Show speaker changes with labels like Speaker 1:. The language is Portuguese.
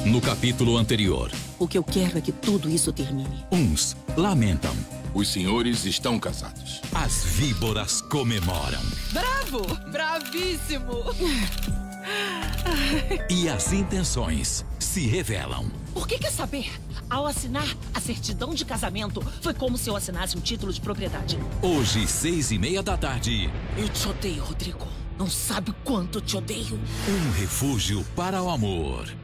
Speaker 1: No capítulo anterior,
Speaker 2: O que eu quero é que tudo isso termine.
Speaker 1: uns lamentam,
Speaker 3: Os senhores estão casados.
Speaker 1: as víboras comemoram
Speaker 4: Bravo! Bravíssimo!
Speaker 1: e as intenções se revelam.
Speaker 5: Por que quer saber? Ao assinar a certidão de casamento, foi como se eu assinasse um título de propriedade.
Speaker 1: Hoje, 6:30
Speaker 5: Eu te odeio, Rodrigo. Não sabe quanto te odeio.
Speaker 1: um refúgio para o amor.